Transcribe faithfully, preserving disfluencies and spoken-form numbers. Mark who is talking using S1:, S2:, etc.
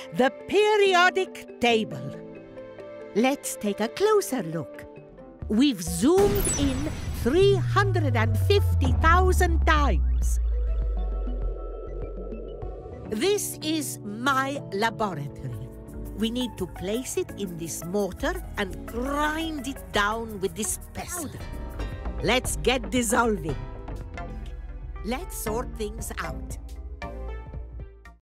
S1: the periodic table. Let's take a closer look. We've zoomed in three hundred fifty thousand times. This is my laboratory. We need to place it in this mortar and grind it down with this pestle. Let's get dissolving. Let's sort things out.